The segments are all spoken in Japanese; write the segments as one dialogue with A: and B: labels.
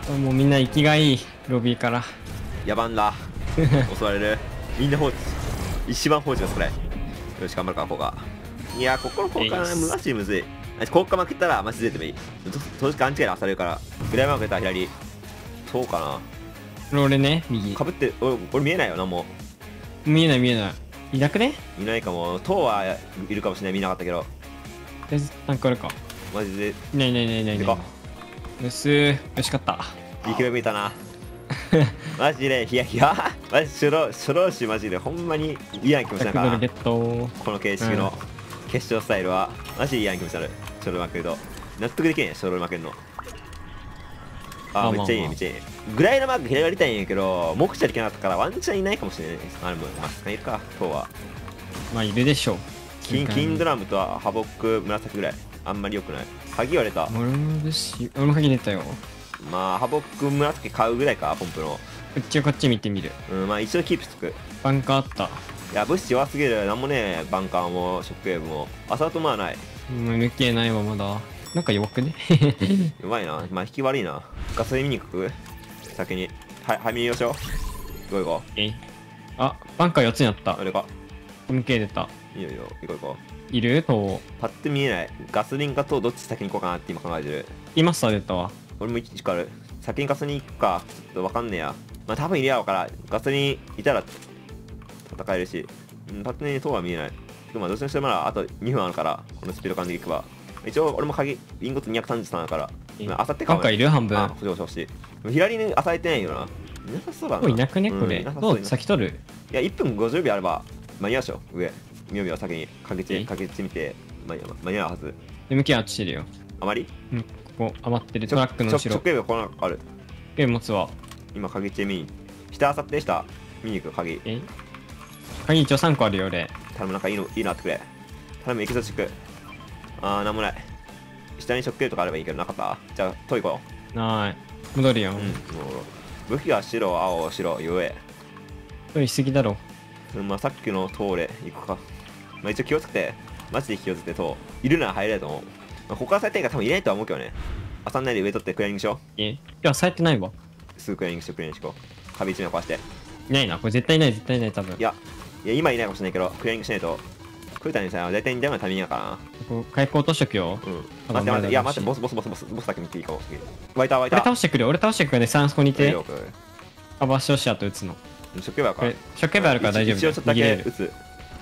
A: もうみんな生きがいいロビーから。
B: 野蛮だ。襲われる。みんな放置。一番放置ですこれ。よし頑張るかここが。いやここの交換マジむずい。交換負けたらマジででもいい。当時勘違いで当たるから。グライマー負けたら左。そうかな。
A: 俺ね、右。
B: かぶって俺見えないよなも
A: 見えない見えない。いなくね？
B: う。いないかも。塔はいるかもしれない。見なかったけど。
A: なんかあるか。
B: マジで。
A: いないいないいないいない。
B: でか。
A: よしかった。
B: いい気が見えたな。マジでヒヤヒヤ。マジ初老士マジでほんまに嫌な気持ちだから。
A: ゲット。
B: この形式の決勝スタイルはマジで嫌な気持ちになる。初老負けると納得できんやん。初老負けるの。めっちゃいいめっちゃいい。ぐらいのマーク広がりたいんやけど目視できなかったからワンチャンいないかもしれない。あれもまあいるか。今日は
A: まあいるでしょう。
B: 金ドラムとはハボック紫ぐらい。あんまり良くない。鍵は出た。
A: 俺も鍵出たよ。
B: まあハボック紫買うぐらいか。ポンプの
A: こっち見てみる。
B: まあ一応キープしとく。
A: バンカーあった。
B: いや物資弱すぎる。なんもねバンカーもショックウェーブもアサートまあない。
A: 抜けないわまだ。なんか弱くね。
B: うまいな。まあ引き悪いな。ガソリン見に行く先に。はい見ようしよう。行こう。
A: あ、バンカー4つになった。
B: あれか。
A: 抜け出た。
B: いいよ行こう行こ
A: いると。
B: パッて見えない。ガソリンかとどっち先に行こうかなって今考えてる。
A: 今さ出たわ。
B: 俺も1個ある。先にガソリン行くかちょっとわかんねえや。まあ多分いるやろからガソリンいたら戦えるし。パッてね塔は見えない。でもまあどっちにしてもまだあと2分あるからこのスピード感でいくわ。一応俺も鍵リンゴツ233だからあさってかも。
A: バンカーいる半分。
B: 欲しい。左にあされてないよな。いなさそうだな。
A: いなくねこれ。どう先取る？
B: いや1分50秒あれば間に合うでしょ。上みよみよ先にかけてみて間に合うはず。
A: MK あっちしてるよ。
B: あまり
A: ここ余ってるトラックの後ろ。
B: 直径がこのある。
A: 持つわ。
B: 今鍵って見に下あさって下見に行く鍵。
A: 鍵一応3個あるよ俺。
B: 頼むなんかいいなってくれ。頼むエキゾチック。なんもない。下に直径とかあればいいけどなかった。じゃあトイ行こ
A: う。ない戻るよ。
B: 武器は白青白ゆえ。
A: トイしすぎだろ。
B: まあさっきの通れ行くか。まあ一応気をつけてマジで気をつけてといるなら入れると思う。ここからされたいから多分いないとは思うけどね。遊んないで上取ってクリアリングしよう。
A: いやされてないわ。
B: すぐクリアリングしてこう。壁一面壊して。
A: いないなこれ絶対いない多分。
B: いや今いないかもしれないけどクリアリングしないと。クータにさ大体似たようなタイミングやからな。
A: ここ回復落としとくよ。
B: 待っていや待ってボスだけ見ていいかも。湧いた
A: 俺倒してくるね。3そこにいてカバーしてほしい。あと打つの
B: ショックウェーバーか。
A: ショックウェーバーあるから大丈夫。
B: 一応ちょっとだけ打つ。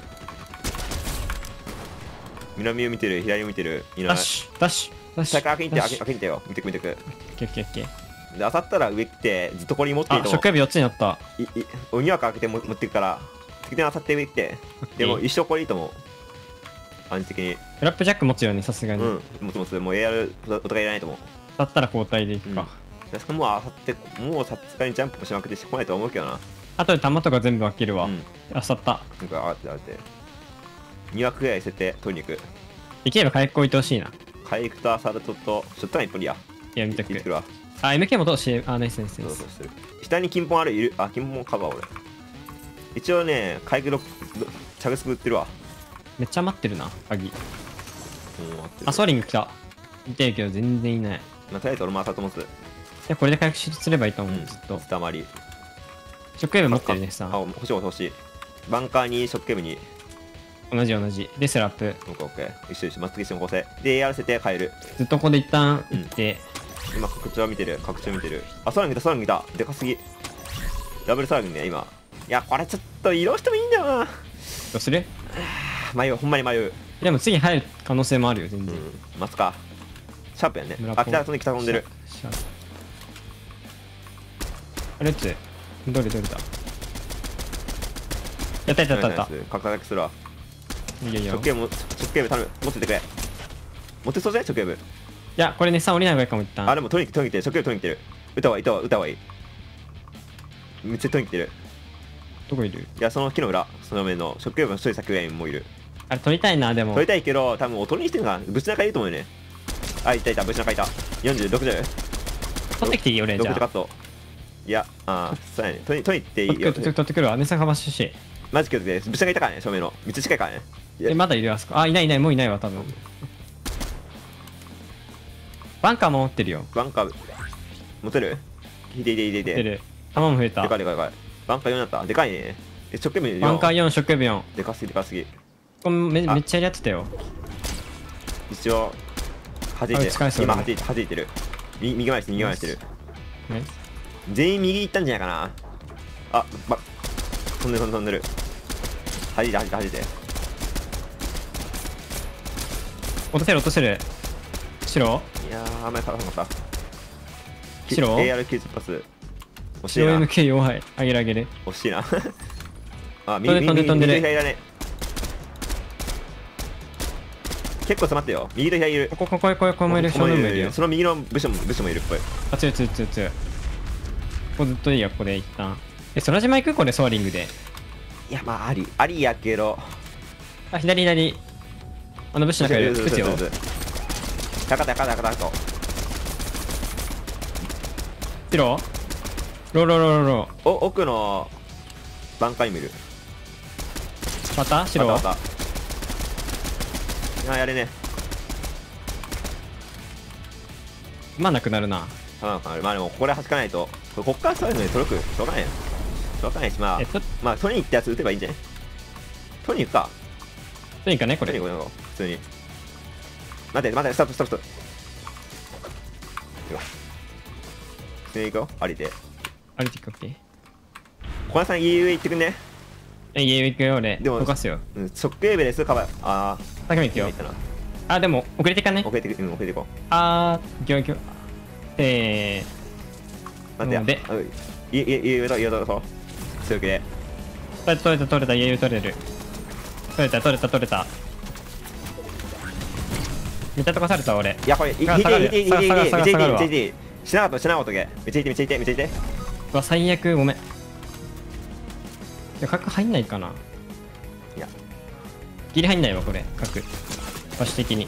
B: 南を見てる左を見てる。いない。
A: ダッシュ
B: 開けてよ。見てく。
A: オッケー
B: で当たったら上来てずっとこれに持っていいと思う。
A: ショックウェーブ4つになった。
B: 鬼枠開けて持っていくから敵で当たって上来て。でも一生これいいと思う。暗示的に
A: フラップジャック持つよねさすがに。
B: 持つもう AR お互いいらないと思う。
A: だったら交代でいくか。
B: しかももう当たってもうさすがにジャンプしまくってこないと思うけどな。
A: あとで弾とか全部分けるわ。当たった。
B: なんかあって2枠ぐらい捨てて取りに行く。
A: できれば回復置いてほしいな。
B: 回復とアサルトとショットガン1本や。
A: いや見とく。
B: MK
A: もどうしナイス。
B: 下に金本いる。金本カバー俺。一応ね回復チャグスク売ってるわ。
A: めっちゃ待ってるな鍵。ソーリング来た。見てるけど全然いない。
B: とりあえず俺もアサルト持つ。い
A: やこれで回復すればいいと思う。ずっと
B: スタマリ
A: ショックウェーブ持ってるねさ。
B: 欲しい。バンカーにショックウェーブに
A: 同じでスラップ。
B: オッケー一緒まっすぐ一緒に構成でやらせて帰る。
A: ずっとここで一旦行って、
B: 今拡張見てる。あ空見たでかすぎ。ダブル空見ね今。いやこれちょっと移動してもいいんだよな。
A: どうする？
B: ほんまに迷う。
A: でも次入る可能性もあるよ全然。
B: 待つか。シャープやね。北飛んでる。
A: あれってどれだ。やった。
B: 拡大するわ。
A: いや
B: 直径頼む。持っててくれ。持ってそうじゃない直径部。
A: いやこれね3降りない方がいいかも。一旦
B: でも取りに来て直径取りに来てる。歌はいい。めっちゃ取りに来てる。
A: どこいる？
B: いやその木の裏その上の直径部の一人先ぐらいにもいる。
A: あれ取りたいな。でも
B: 取りたいけど多分おとりにしてるのかな。ぶち中いると思うよね。いたぶち中いた。4060
A: 取ってきていいよ俺じゃあ。
B: カット。いやそうやね。取りっていいよ。
A: 取ってくるわ。姉さんかまししい。
B: マジ気をつけて。ぶち中いたからね。正面のめっちゃ近いからね。
A: まだいるあそこ。いないもういないわ多分。バンカーも持ってるよ。
B: バンカー持てる？ 引いて引いて引いて。
A: 出る。弾も増えた。
B: でかいでかいでかい。バンカー4になった。でかいね。ショックウェーブ4。
A: バンカー4、ショックウェーブ4。
B: でかすぎでかすぎ。
A: めっちゃやってたよ。
B: 一応、弾いて、
A: 使えそうだね
B: 今弾いてる。右前してる、右前してる。
A: ね、
B: 全員右行ったんじゃないかな。あ、飛んでる飛んでる。弾いて弾いて弾いて。
A: 落とせる落とせる。白
B: いやー、あんまり辛かった。
A: 白
B: AR90 パス。惜しい
A: 白
B: な。
A: MK 弱い。あげるあげる。
B: 惜しいな。あ、
A: 飛んでる
B: 右
A: 飛んでる
B: と左だね。結構詰まってよ。右と左いる。
A: ここもいる。正面もいるよ。
B: その右の部署もいるっぽい。
A: あ、強い。ここずっといいや、ここで一旦。空島行くこれ、ソアリングで。
B: いや、まあ、ありやけど。
A: あ、左。あの、ブッシュの中いる。撃つよ。
B: 高田と。
A: 白ロー。
B: 奥のバンカーにもいる。
A: また白
B: また。やれね。
A: まあなくなるな。
B: まあでもここで弾かないと、こっからそういうのに届く。しょうがないよ。しょうがないし、まあ取りに行ったやつ撃てばいいんじゃない？取りに行くか。
A: とにかくね、これ。
B: 取りに行こう、普通に。待って、ストップ。普通に行くよ、ありで。
A: あれティックオッケー。
B: 小林さん、家行ってくんね。
A: 家行くよ、俺。
B: でも
A: 溶かすよ。
B: ショックウェーブですぐカバー。あー。
A: 先も行くよ
B: 行ったな。
A: あ、でも、遅れていかね。
B: 遅れていこう。
A: 行くよ。
B: 待ってや。家とそう。強気で。
A: 取れた、家取れる。取れた。めっちゃ溶かされた、俺。
B: いや、これ、引いて、しなかったけ。めっちゃ引いて。
A: うわ、最悪、ごめん。角入んないかな。
B: いや。
A: ギリ入んないわ、これ、角。場所的に。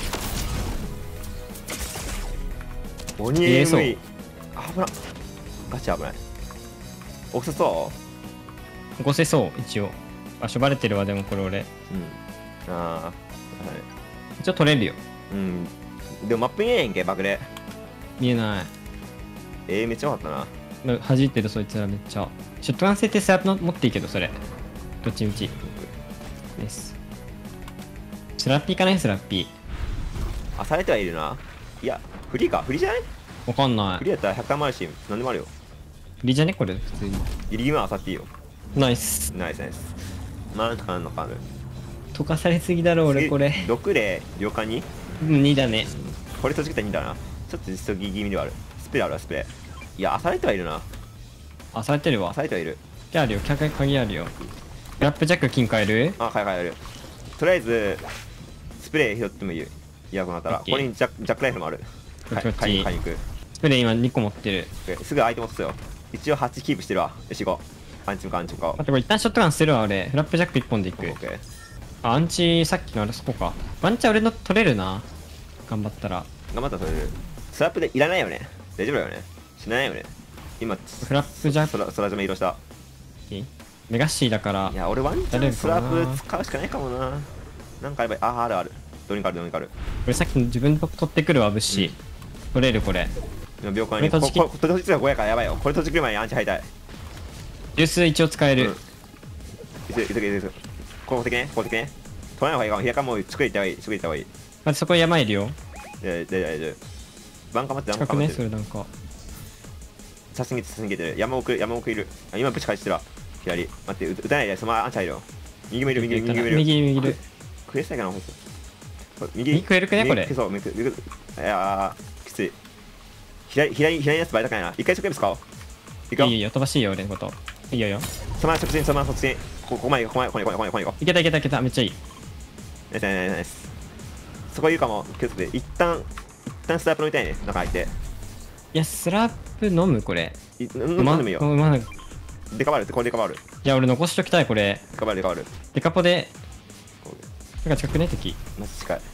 B: 鬼 AV。危な。ガチ危ない。奥そ
A: 起こせそう、一応。あ、しょばれてるわ、でもこれ俺。
B: う？ああ。
A: 一応取れるよ。
B: でもマップ見えへんけ、爆で。
A: 見えない。
B: めっちゃ良かったな。
A: 弾いてるそいつらめっちゃ。ショットガン設定スラップの持っていいけど、それ。どっちみち。です。スラッピーかね、スラッピー。
B: あ、されてはいるな。いや、フリーじゃない？
A: わかんない。
B: フリーやったら100回もあるし、何でもあるよ。
A: フリーじゃねこれ、普通に。
B: ギリギリはあさっていいよ。
A: ナイス。
B: ナイス。なんとかなんのかある。
A: 溶かされすぎだろ、俺、これ。
B: 6で旅館に
A: 2だね。
B: これ閉じけたら2だな。ちょっと実績気味ではある。スプレーあるわ、スプレー。いや、あされてはいるな。
A: あ、されてるわ。
B: あされてはいる。
A: あるよ、鍵あるよ。グラップジャック金買える？
B: あ、買える。とりあえず、スプレー拾ってもいいよ。いや、こうなったら。ここにジャックライフルもある。買いに行く。
A: スプレー今2個持ってる。
B: すぐアイテム落とすよ。一応8キープしてるわ。よし、行こう。アンチか。
A: 待って、これ一旦ショットガン捨てるわ、俺。フラップジャック1本で行く。
B: OK。
A: あ、アンチ、さっきのあれそこか。ワンチャン俺の取れるな。頑張ったら。
B: 頑張ったら取れる。スラップでいらないよね。大丈夫だよね。しないよね。今、
A: フラップジャック。
B: 空島移動した。
A: メガッシーだから。
B: いや、俺ワンチャンスラップ使うしかないかもな。なんかあれば、ある。どうにかある。
A: 俺さっきの自分と取ってくるわ、物資。取れる、これ。
B: 今、秒間に。これ閉じが5やからやばいよ。これ閉じくる前にアンチ入りたい。
A: ジュース一応使える。
B: いつ。ここ的ね。取らない方がいいかも。開かもう作りた方がいい。
A: 待って、そこ山いるよ。
B: 大丈夫。バンカ待って。
A: 近くね、それなんか。
B: さすがにてる。山奥いる。今、ブチ返してるわ。左。待って、撃たないで、そのままアンチ入るよ。右もいる。
A: 右いる。
B: 食えしたいかな、
A: 右食えるくね、これ。
B: そう、いやー、きつい。左のやつバイタかいな。一回食えるすか？
A: いいよ、飛ばしいよ、俺のこと。いいよ。
B: そのまま直進。ここまで行こう。
A: いけた、めっちゃいい。
B: ナイス。そこいるかも、気をつけて。一旦スラップ飲みたいね、中入って。
A: いや、スラップ飲むこれ。
B: 飲んでもいいよ。デカバル。い
A: や、俺残しときたい、これ。
B: デカバル。
A: デカポで。なんか近くね、敵。
B: マジ近い。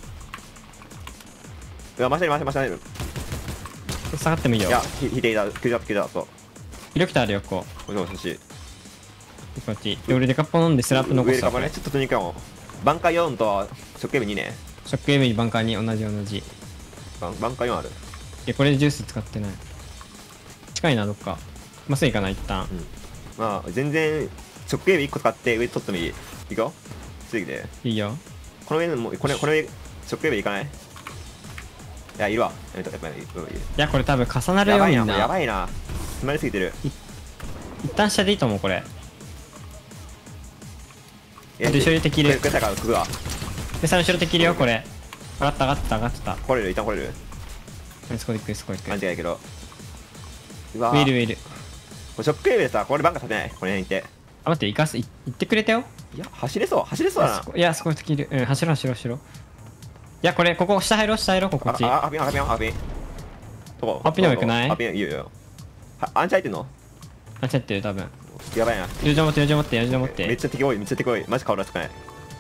B: うわ、回してる。
A: 下がってもいいよ。
B: いや、引いていた。急だと。
A: ヒロキタあるよ、ここ。
B: もしい。
A: こっち。で、俺デカポ飲んでスラップ残すわ。
B: ちょっと取りに行くかも。バンカー4とショックウェーブ2ね。
A: ショックウェーブにバンカーに同じ。
B: バンカー4ある。
A: いや、これでジュース使ってない。 近いな、どっか。まっすぐ行かない、一旦。
B: まあ全然直径部1個使って上取ってもいい。いくよ。次で
A: いいよ。
B: この上もこれ上直径部いかない？いやいるわ。やっぱりいる。
A: いや、これ多分重なるよ、
B: やばいな、
A: みんな。
B: やばいな。詰まりすぎてる。
A: 一旦下でいいと思う、これ。
B: いや
A: あと後ろに敵いる。
B: これからくわ。
A: で、さ、後ろ敵いるよ、これ。上がった、上がった、上がってた。
B: 来れる、一旦来れる。
A: そこ行く、そこ行く。
B: 間違いけど。うわ
A: ウィル、ウィル。
B: これ直径部でさ、これバンカ立てない。この辺行って。
A: あ、待って、行ってくれたよ。
B: いや、走れそうだな。
A: いや、そこ敵いる。うん、走ろう、走ろう、走ろう。いや、これ、ここ、下入ろう、下入ろう、こっち。
B: アピン。どこ
A: アピンでもよくない？
B: アピン、いいよ。アンチ入ってんの？
A: あ、ちゃってる、多分。
B: やばいな。
A: 友情持って、友情持って、友情持っ
B: めってちゃ敵多い、めっちゃ敵多い。マジ顔出すかない。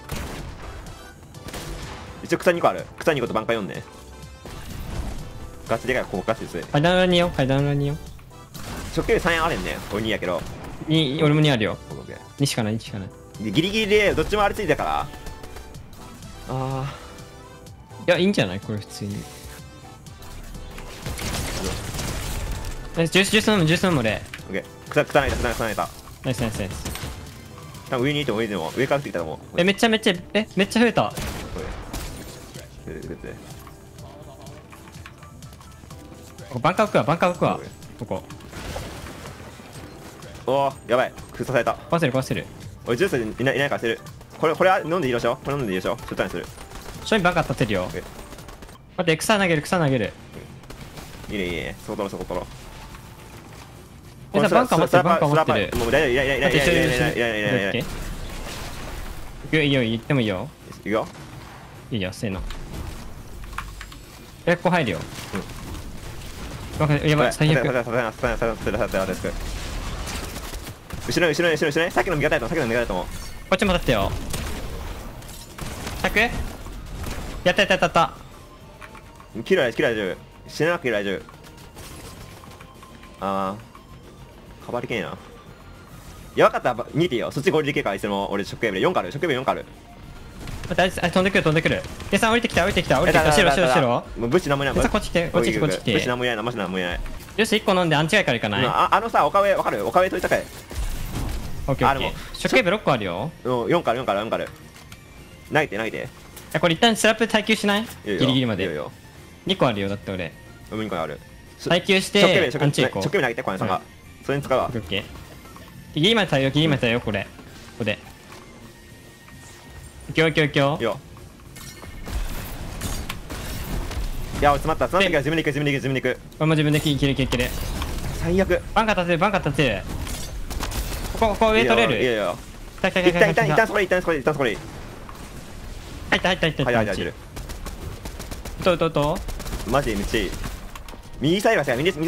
B: 一応草2個ある。草2個と挽回4ね。ガチでかい、ここガチです。
A: 階段裏によ、階段裏によ。
B: 直径3円あるんね。俺2やけど。
A: 俺も2あるよ。
B: オッケー
A: 2しかない、2しかない。
B: でギリギリでどっちもあれついてたから。
A: いや、いいんじゃないこれ、普通に。ジュース飲む、ジュース飲む、俺。
B: オッケー。草ないた。
A: ナイス、ナイス、ナイス。
B: 多分上にいても上でも上から降ってきたと思う。
A: めっちゃ増えた。ここバンカー置くわ。ここ。
B: おお、やばい。封鎖された。
A: 壊せる。
B: 俺ジュースいないから捨てる。これは飲んでいいでしょ。これ飲んでいいでしょ。ちょっとにする。
A: 正面バンカー立てるよ。待って、草投げる。
B: いいね。そこ取ろう。
A: え、さ、バンカー持ってる。
B: もう大丈夫。いや。
A: いいよ、言ってもいいよ。
B: いくよ。
A: いいよ、せーの。ここ入るよ。やばい、最悪。
B: 後ろ。さっきの味方やと思う。
A: こっちも立ってよ。100？やった。
B: キル大丈夫。死ななくて大丈夫。かばりけえな。やばかったら2てよ。そっちゴリでけえからいつも俺直径部で4かある。直径部4かある。
A: あ、飛んでくる。でさん降りてきた。後ろ。
B: もう武士なんもいない。
A: こっち来て。
B: 武士なんもいないな。マジなんもいない。
A: よし、1個飲んでアンチ外からいかない？
B: あのさ、丘上わかる？丘上取りたかい。
A: オッケー。直径部6個あるよ。
B: 4かある。投げて。
A: これ一旦スラップ耐久しない？ギリギリまで。2個あるよ、だって俺。
B: 2個ある。
A: 耐久して、アンチ行こう。
B: 直径部投げて、小林さんが。それに使うわ。
A: オッケー。ギリまで耐えよ、これ。ここで。いくよ。
B: いや、詰まった時は自分で行く。
A: これも自分でいける。
B: 最悪。
A: バンカー立てる。ここ上取れる？
B: いや。一旦そこで。入った。
A: と
B: マジでめっちゃいい。右サイドが違う。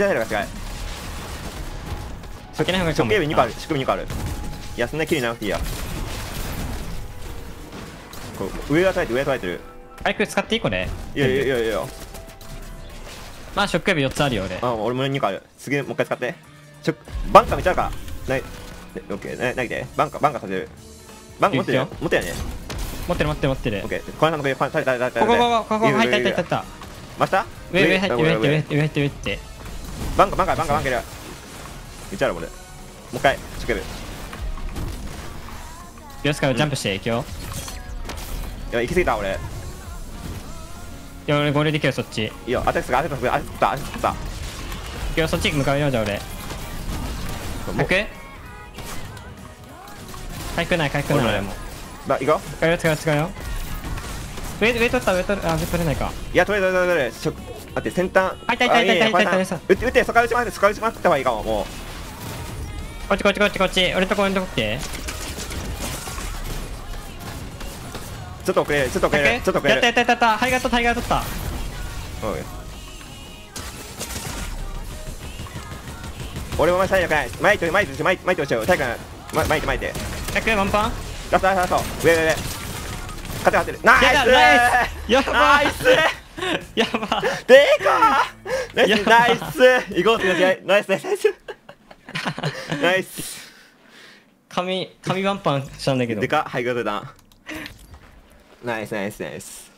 B: 直径部2個ある。いや、そんな綺麗なくていいや。上が取られてる。
A: バイク使っていいこれ？
B: いや。
A: まあ、直径部4つあるよ、俺。
B: 俺も2個ある。次もう一回使って。バンカーめっちゃあるから。オッケー、投げて。バンカー立てる。バンカー持ってるよね。持ってる。
A: オッケー。
B: 小林さんの上、ここ、
A: 入った。
B: 真下？
A: 上入って。
B: バンカーめっちゃある、俺。もう一回、直径部。
A: よしからジャンプしていくよ。
B: いや、行き過ぎた、俺。
A: いや、俺ゴールできるよ、そっち。
B: いいよ、足つった。
A: いくよ、そっち向かうよ、じゃあ俺。100？回復ない俺も。
B: 行くよ。
A: 使うよ。上取った、上取れないか。
B: いや、取れ。待って、先端。
A: いた。
B: 撃って、そこから打ちまった方がいいかも、もう。
A: こっち。俺のとこ来て。
B: ちょっと遅れる。
A: やった。タイガー取った。
B: 俺も前最悪ない。前としよう。タイガー、前て。
A: 100ワンパン？
B: ラスト。上。勝てる。ナイス。
A: やば
B: ナイス。
A: やば
B: でかー。ナイス。行こうって試合。ナイス。
A: 神ワンパンしたんだけど。
B: でか、はい、グッドだ。ナイス。